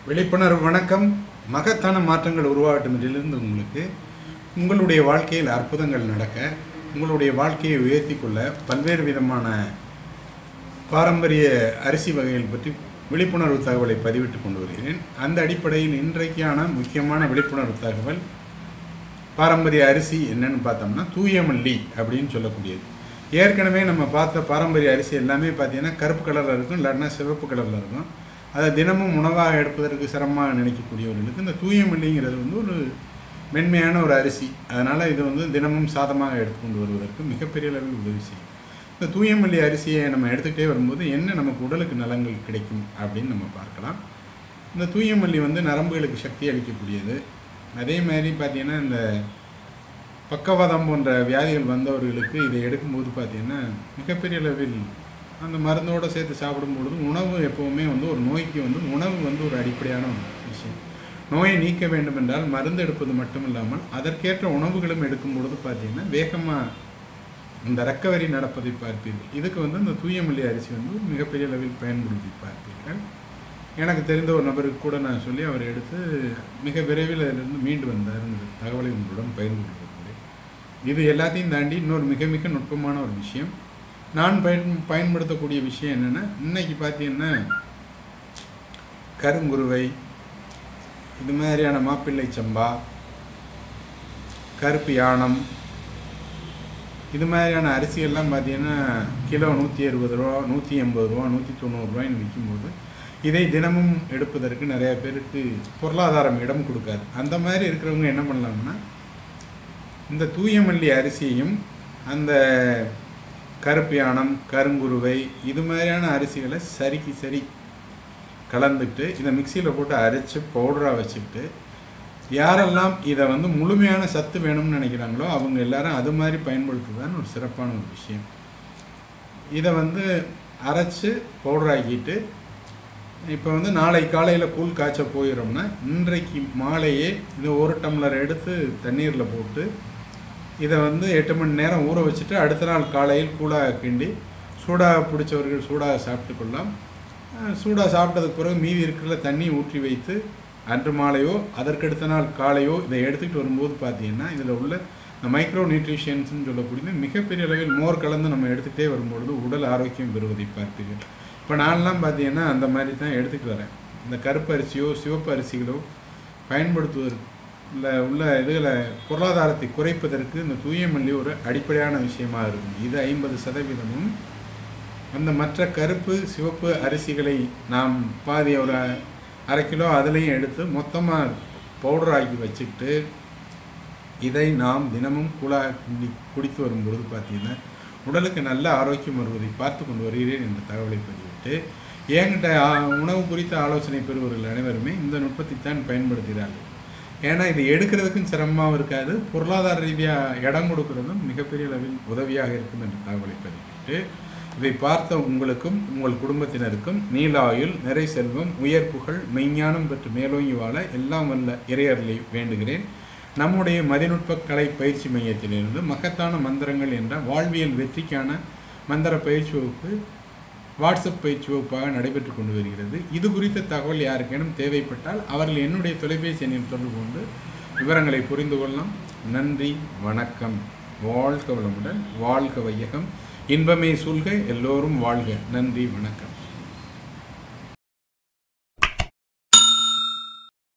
விழிப்புணர்வு வணக்கம். மகத்தான மாற்றங்கள் உருவாகட்டும் இதிலிருந்து உங்களுடைய வாழ்க்கையில் அற்புதங்கள் நடக்க, உங்களுடைய வாழ்க்கையை உயர்த்தி கொள்ள பல்வேறு விதமான பாரம்பரிய அரிசி வகைகள் பற்றி விழிப்புணர்வு தகவலை பதிவிட்டு கொண்டு வருகிறேன். அந்த அடிப்படையில் இன்றைக்கான முக்கியமான விழிப்புணர்வு தகவல் பாரம்பரிய அரிசி என்னன்னு பார்த்தோம்னா தூயமல்லி அப்படின்னு சொல்லக்கூடியது. ஏற்கனவே நம்ம பார்த்த பாரம்பரிய அரிசி எல்லாமே பார்த்தீங்கன்னா கருப்பு கலரில் இருக்கும், இல்லாட்டினா சிவப்பு கலரில் இருக்கும். அதை தினமும் உணவாக எடுப்பதற்கு சிரமமாக நினைக்கக்கூடியவர்களுக்கு இந்த தூயமல்லிங்கிறது ஒரு மென்மையான ஒரு அரிசி. அதனால் இது தினமும் சாதமாக எடுத்துக்கொண்டு வருவதற்கு மிகப்பெரிய அளவில் உதவி செய்யும். இந்த தூயமல்லி அரிசியை நம்ம எடுத்துக்கிட்டே வரும்போது என்ன நமக்கு உடலுக்கு நலங்கள் கிடைக்கும் அப்படின்னு நம்ம பார்க்கலாம். இந்த தூயமல்லி நரம்புகளுக்கு சக்தி அளிக்கக்கூடியது. அதே மாதிரி பார்த்திங்கன்னா இந்த பக்கவாதம் போன்ற வியாதிகள் வந்தவர்களுக்கு இதை எடுக்கும்போது பார்த்திங்கன்னா மிகப்பெரிய அளவில் அந்த மருந்தோடு சேர்த்து சாப்பிடும்பொழுது உணவு எப்போவுமே ஒரு நோய்க்கு உணவு ஒரு அடிப்படையான விஷயம். நோயை நீக்க வேண்டும் என்றால் மருந்து எடுப்பது மட்டும் இல்லாமல் அதற்கேற்ற உணவுகளும் எடுக்கும் பொழுது பார்த்திங்கன்னா வேகமாக இந்த ரெக்கவரி நடப்பதை பார்ப்பீர்கள். இதுக்கு இந்த தூயமல்லி அரிசி மிகப்பெரிய அளவில் பயன்படுத்தி பார்ப்பீர்கள். எனக்கு தெரிந்த ஒரு நபருக்கு கூட நான் சொல்லி அவர் எடுத்து மிக விரைவில் அதிலிருந்து மீண்டு வந்தாருங்கிற தகவலை உங்களுடன் பகிர்ந்து கொள்கிறேன். இது எல்லாத்தையும் தாண்டி இன்னொரு மிக மிக நுட்பமான ஒரு விஷயம் நான் பயன்படுத்தக்கூடிய விஷயம் என்னென்னா, இன்றைக்கி பார்த்தீங்கன்னா கருங்குருவை, இது மாதிரியான மாப்பிள்ளை சம்பா, கருப்பு யானம், இது மாதிரியான அரிசிகள்லாம் பார்த்தீங்கன்னா கிலோ 160 ரூபா, 180 ரூபா, 190 ரூபாய்ன்னு விற்கும்போது இதை தினமும் எடுப்பதற்கு நிறைய பேருக்கு பொருளாதாரம் இடம் கொடுக்காது. அந்த மாதிரி இருக்கிறவங்க என்ன பண்ணலாம்னா, இந்த தூயமல்லி அரிசியையும் அந்த கருப்பு யானம், கருங்குருவை, இது மாதிரியான அரிசிகளை சரி கலந்துட்டு இதை மிக்சியில் போட்டு அரைச்சி பவுடராக வச்சுக்கிட்டு யாரெல்லாம் இதை முழுமையான சத்து வேணும்னு நினைக்கிறாங்களோ அவங்க எல்லாரும் அது மாதிரி பயன்படுத்துதான் ஒரு சிறப்பான ஒரு விஷயம். இதை அரைச்சி பவுடராக்கிட்டு இப்போ நாளை காலையில் கூழ் காய்ச்ச போயிடும்னா இன்றைக்கு மாலையே இது 1 டம்ளர் எடுத்து தண்ணீரில் போட்டு இதை 8 மணி நேரம் ஊற வச்சுட்டு அடுத்த நாள் காலையில் கூழாக கிண்டி சூடாக பிடிச்சவர்கள் சூடாக சாப்பிட்டு கொள்ளலாம். சூடாக சாப்பிட்டதுக்கு பிறகு மீதி இருக்கிற தண்ணி ஊற்றி வைத்து அன்று மாலையோ அதற்கடுத்த நாள் காலையோ இதை எடுத்துகிட்டு வரும்போது பார்த்தீங்கன்னா இதில் உள்ள மைக்ரோ நியூட்ரிஷன்ஸ்னு சொல்லக்கூடியது மிகப்பெரிய அளவில் மோர் கலந்து நம்ம எடுத்துகிட்டே வரும்பொழுது உடல் ஆரோக்கியம் பெறுவதை பார்ப்பீர்கள். இப்போ நான்லாம் பார்த்தீங்கன்னா அந்த மாதிரி தான் எடுத்துகிட்டு வரேன். இந்த கருப்பு அரிசியோ சிவப்பு அரிசிகளோ பயன்படுத்துவதற்கு உள்ள இதுகளை பொருளாதாரத்தை குறைப்பதற்கு இந்த தூயமல்லி ஒரு அடிப்படையான விஷயமாக இருக்கும். இது 50%. அந்த மற்ற கருப்பு சிவப்பு அரிசிகளை நாம் பாதி ஒரு அரை கிலோ அதுலேயும் எடுத்து மொத்தமாக பவுடராக்கி வச்சுக்கிட்டு இதை நாம் தினமும் கூழாக குடித்து வரும்பொழுது பார்த்தீங்கன்னா உடலுக்கு நல்ல ஆரோக்கியம் வருவதை பார்த்து கொண்டு வருகிறேன் என்ற தகவலை பதிவிட்டு என்கிட்ட உணவு குறித்த ஆலோசனை பெறுவர்கள் அனைவருமே இந்த நுட்பத்தைத்தான் பயன்படுத்துகிறார்கள். ஏன்னா இது எடுக்கிறதுக்கும் சிரமமாகவும் இருக்காது, பொருளாதார ரீதியாக இடம் கொடுக்கறதும் மிகப்பெரிய அளவில் உதவியாக இருக்கும் என்ற தகவலை பதிவிட்டு இதை பார்த்த உங்களுக்கும் உங்கள் குடும்பத்தினருக்கும் நீலாயுள், நிறை செல்வம், உயர் புகழ், மெய்ஞானம் பெற்று மேலோங்கி வாழ எல்லாம் வல்ல இறையர்களை வேண்டுகிறேன். நம்முடைய மதிநுட்ப கலை பயிற்சி மையத்திலிருந்து மகத்தான மந்திரங்கள் என்ற வாழ்வியல் வெற்றிக்கான மந்திர பயிற்சி வகுப்பு வாட்ஸ்அப் பயிற்சி வகுப்பாக நடைபெற்று கொண்டு வருகிறது. இது குறித்த தகவல் யாருக்கேனும் தேவைப்பட்டால் அவர்கள் என்னுடைய தொலைபேசி எண்ணில் தொடர்பு கொண்டு விவரங்களை புரிந்து கொள்ளலாம். நன்றி, வணக்கம். வாழ்க வளமுடன், வாழ்க வையகம், இன்பமே சூழ்க, எல்லோரும் வாழ்க. நன்றி, வணக்கம்.